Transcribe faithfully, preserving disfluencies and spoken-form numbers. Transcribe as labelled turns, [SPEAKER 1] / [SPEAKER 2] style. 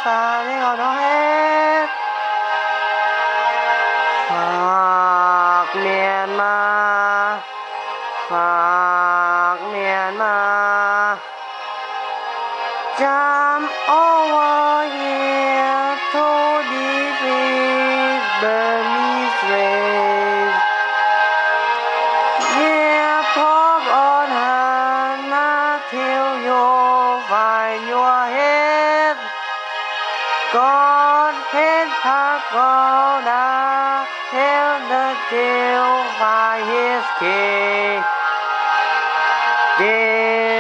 [SPEAKER 1] ซาเลี้ยวน้อยฝากเมียนมาฝากเมียนมาจำเอาไว้โทษดีฟีเบอร์มีสเรสเยียพบออนหานาเที่ยวโยฝ่ายยัวเฮ็ดก่อนเฮ็ดพักก่อนนะเที่ยวเดินเที่ยวฝ่ายเฮสเคเด